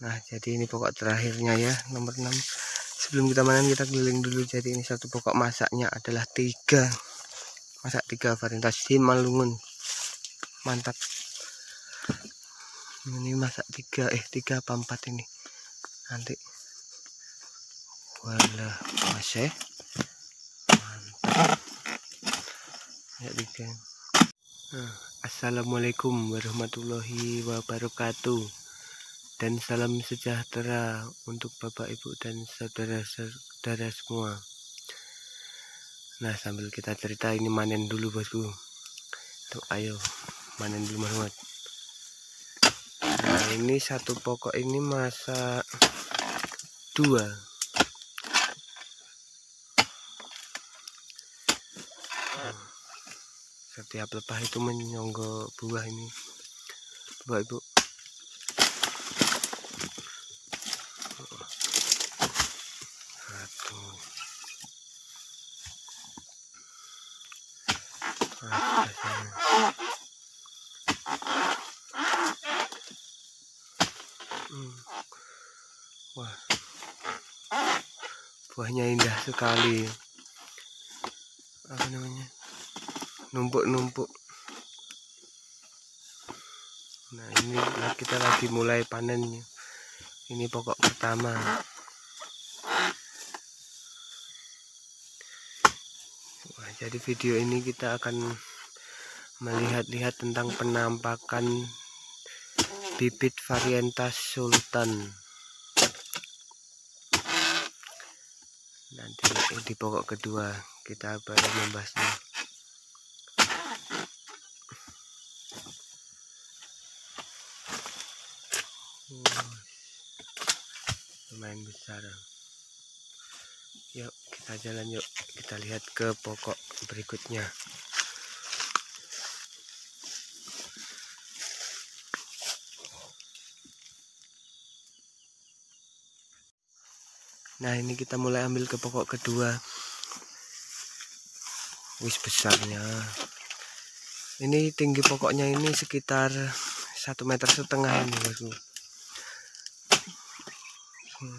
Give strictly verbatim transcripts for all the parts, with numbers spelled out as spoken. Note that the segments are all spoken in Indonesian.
Nah, jadi ini pokok terakhirnya ya, nomor enam. Sebelum kita panen kita keliling dulu. Jadi ini satu pokok masaknya adalah tiga. Masak tiga varietas Simalungun. Mantap. Ini masak tiga, eh tiga apa empat ini. Nanti. Walah, masih. Mantap. Ya tiga. Nah, assalamualaikum warahmatullahi wabarakatuh. Dan salam sejahtera untuk Bapak Ibu dan saudara-saudara semua. Nah, sambil kita cerita ini manen dulu bosku. Tuh, ayo manen dulu Muhammad. Nah, ini satu pokok ini masak dua. Setiap lepah itu menyonggok buah ini Bapak Ibu. Satu. Hmm. Wah, buahnya indah sekali. Apa namanya? Numpuk-numpuk. Nah, ini kita lagi mulai panennya. Ini pokok pertama. Wah, jadi video ini kita akan melihat-lihat tentang penampakan bibit varietas Sultan. Nanti di pokok kedua kita baru membahasnya. Wow, lumayan besar. Yuk kita jalan, yuk kita lihat ke pokok berikutnya. Nah, ini kita mulai ambil ke pokok kedua. Wis besarnya. Ini tinggi pokoknya ini sekitar satu meter setengah ini bosku. Hmm.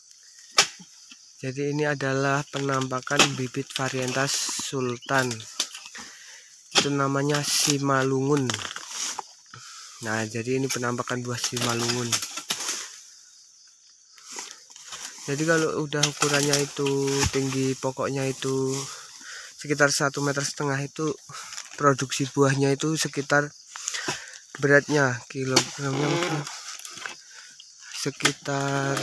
Jadi ini adalah penampakan bibit varietas Sultan. Itu namanya Simalungun. Nah, jadi ini penampakan buah Simalungun. Jadi kalau udah ukurannya itu tinggi pokoknya itu sekitar satu meter setengah, itu produksi buahnya itu sekitar beratnya kilogramnya sekitar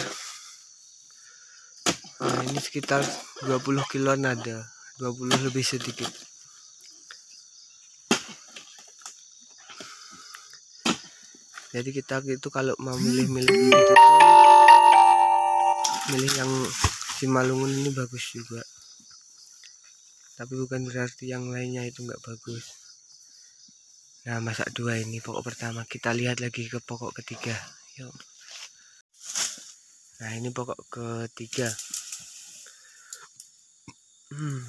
nah ini sekitar dua puluh kiloan, ada dua puluh lebih sedikit. Jadi kita itu kalau mau milih-milih bibit itu milih yang Simalungun ini bagus juga, tapi bukan berarti yang lainnya itu nggak bagus. Nah, masak dua ini pokok pertama. Kita lihat lagi ke pokok ketiga. Yuk. Nah, ini pokok ketiga. Hmm.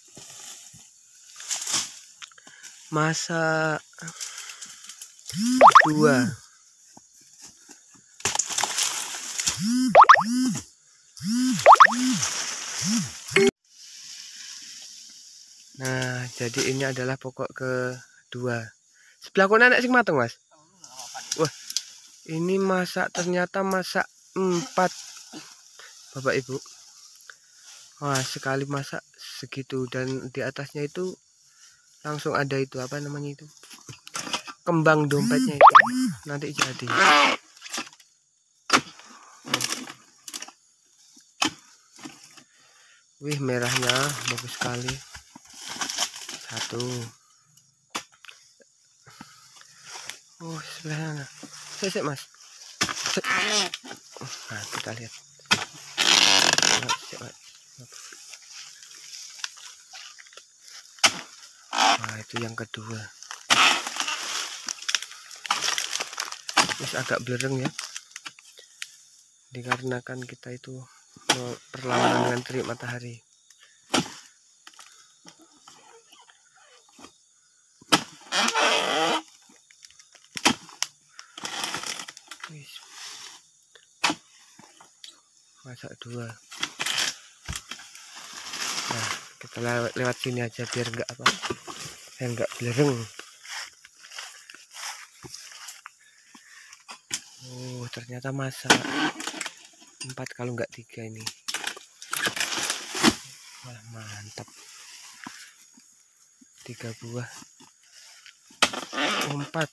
Masak dua. Nah, jadi ini adalah pokok kedua. Sebelah kono anak sing mateng, Mas. Wah, ini masak ternyata masak empat. Bapak Ibu. Wah, sekali masak segitu, dan di atasnya itu langsung ada itu apa namanya itu? Kembang dompetnya itu. Nanti jadi. Wih, merahnya bagus sekali. Satu. Oh, sebelah sana. Sik, Mas. Sik. Nah, kita lihat. Nah, itu yang kedua. Terus agak blereng ya. Dikarenakan kita itu perlawanan dengan terik matahari. masak dua. Nah, kita lewat, lewat sini aja biar enggak apa biar enggak belereng. Oh, ternyata masak empat kalau enggak tiga ini. Wah, mantap. Tiga buah. Oh, empat.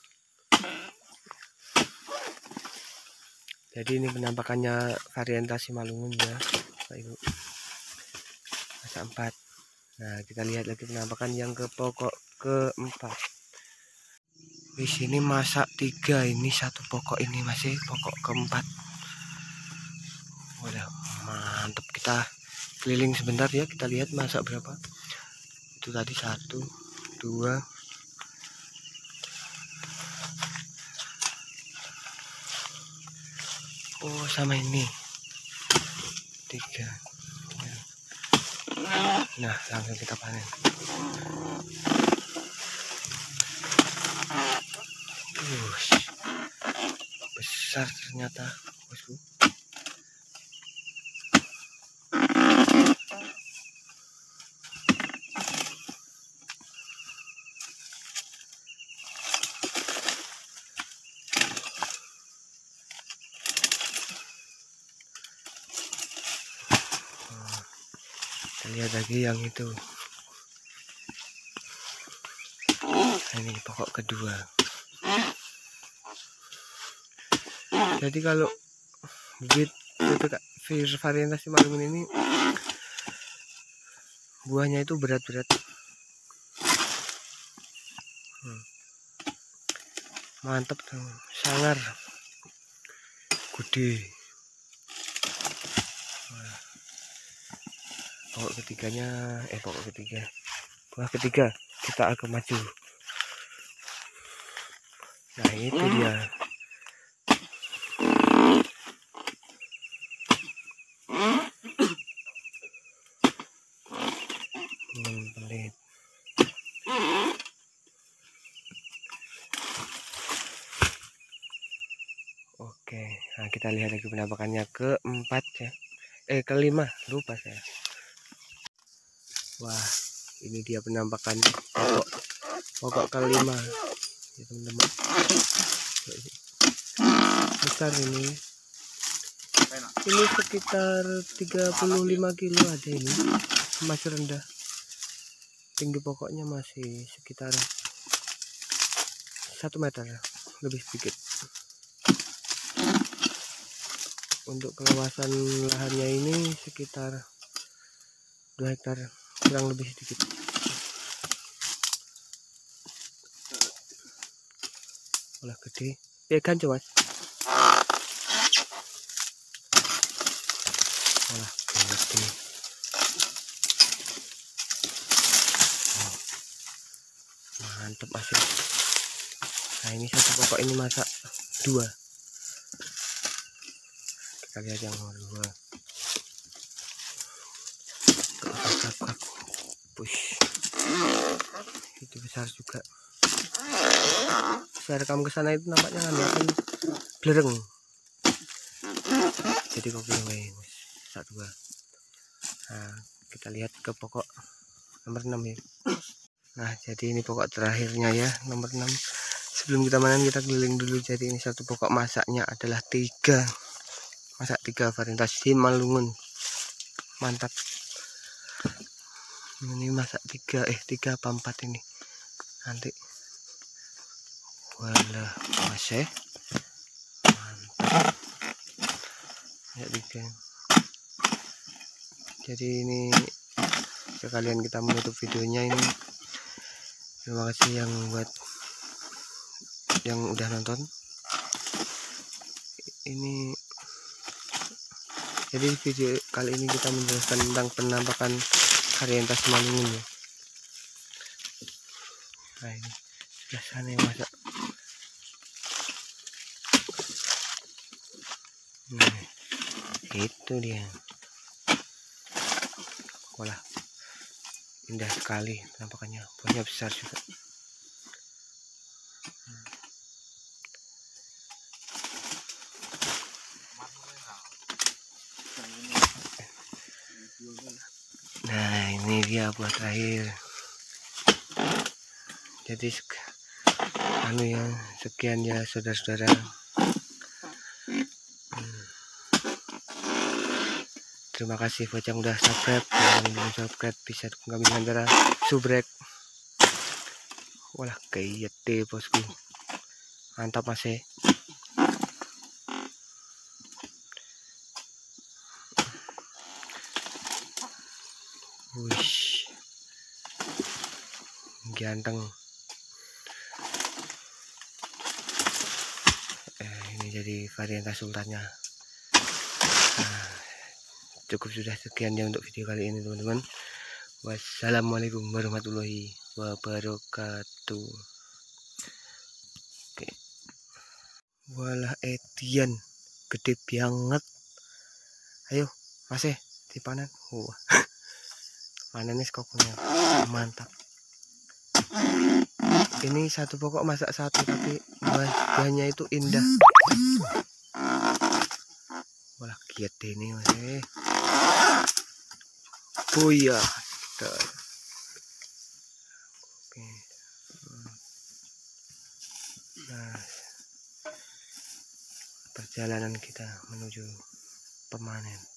Jadi ini penampakannya variantasi Malungun ya, Pak Ibu. Masak empat. Nah, kita lihat lagi penampakan yang ke pokok keempat. Di sini masak tiga, ini satu pokok ini masih pokok keempat. Udah mantap, kita keliling sebentar ya, kita lihat masak berapa. Itu tadi satu, dua, oh sama ini tiga. Nah, langsung kita panen. Ush, besar ternyata bosku. Kita lihat lagi yang itu. Nah, ini pokok kedua. Jadi kalau bibit bibit variantasi Malungun ini buahnya itu berat-berat. Hmm. Mantap tuh, sangar, gede. Nah, pokok ketiganya, eh pokok ketiga, buah ketiga kita agak maju. Nah itu dia. Hmm, pelit. Oke, nah kita lihat lagi penampakannya keempat ya. Eh kelima, lupa saya. Wah, ini dia penampakan pokok pokok kelima ya teman-teman. Besar ini. Ini sekitar tiga puluh lima kilo ada ini. Masih rendah. Tinggi pokoknya masih sekitar satu meter, lebih sedikit. Untuk keluasan lahannya ini sekitar dua hektar, kurang lebih sedikit. Olah gede. Ya kan coba. Olah gede. Oh, mantap hasil. Nah ini satu pokok ini masak dua. Kita lihat yang dua. Push. Itu besar juga. Saya rekam ke sana itu nampaknya kan belereng. Jadi kok gini satu dua. Nah, kita lihat ke pokok nomor enam ya. Nah, jadi ini pokok terakhirnya ya, nomor enam. Sebelum kita panen kita keliling dulu. Jadi ini satu pokok masaknya adalah tiga. Masak tiga variantasi Malungun. Mantap. Ini masak tiga, eh tiga apa empat ini. Nanti. Walah, masih. Mantap. Ya tiga. Jadi ini sekalian kita menutup videonya ini. Terima kasih yang buat yang udah nonton. Ini jadi video kali ini kita menjelaskan tentang penampakan varietas Malungun ya. Nah ini sebelah sana yang masak. Nah itu dia. Walah indah sekali penampakannya, buahnya besar juga. Ini dia buah terakhir. Jadi anu ya, sekian ya saudara-saudara. Hmm. Terima kasih buat yang udah subscribe. Yang belum subscribe bisa dukung kami dengan cara subrek. Walah kayak deh bosku. Mantap masih. Wush, ganteng. Eh, ini jadi varietas sultannya. Nah, cukup sudah sekian ya untuk video kali ini teman-teman. Wassalamualaikum warahmatullahi wabarakatuh. Oke. Walah Edian gede banget. Ayo masih dipanen. Wah. Panen nih kokonya mantap. Ini satu pokok masak satu tapi buahnya itu indah. Walah kiat ini masih. Oh iya. Oke. Nah, perjalanan kita menuju pemanen.